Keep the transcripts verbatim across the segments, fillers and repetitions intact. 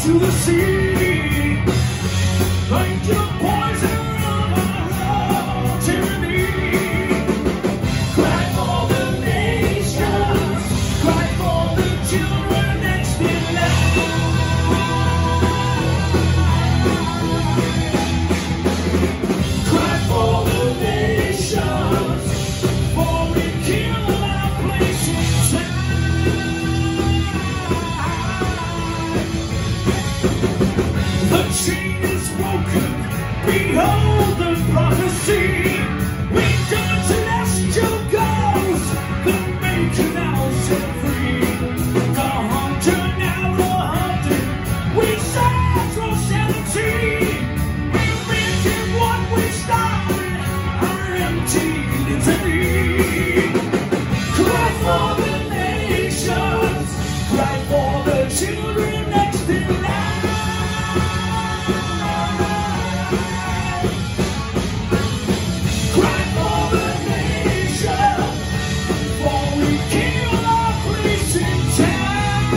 to the sea, like the poison of our tyranny. Cry for the nations, cry for the children next in line. Cry for the nations, for we kill our place in time. The chain is broken, behold the prophecy. We come celestial goals that make an now set free. The hunter now the hunted, we search for sanity. We finish what we started, are emptied into thee. Cry for the nations, cry for the children next in line. Cry for the nations, for we kill our place in time.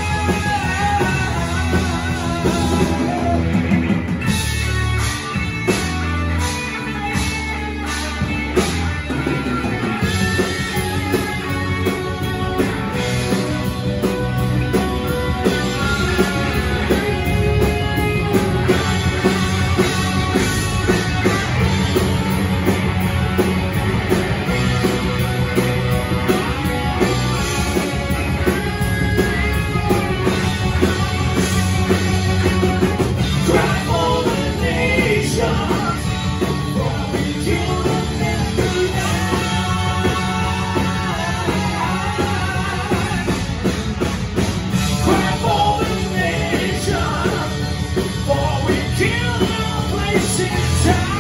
Cry for the nations, for we kill them next in line. Cry for the nations, for we kill our place in time.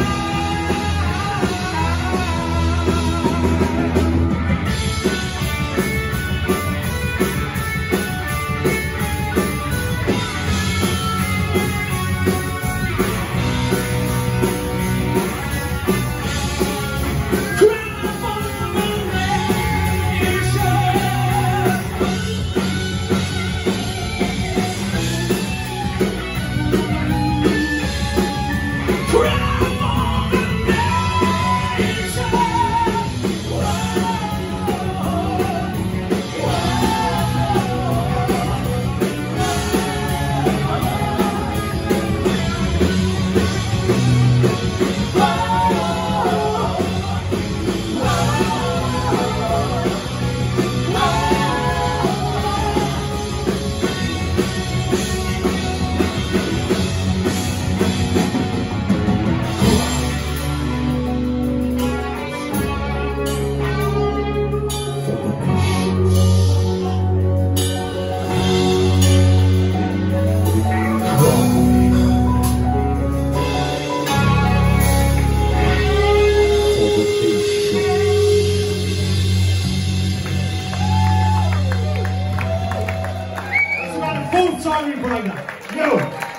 Full-time brother. Yo.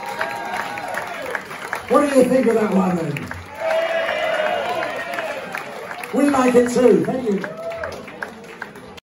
What do you think of that one then? We like it too. Thank you.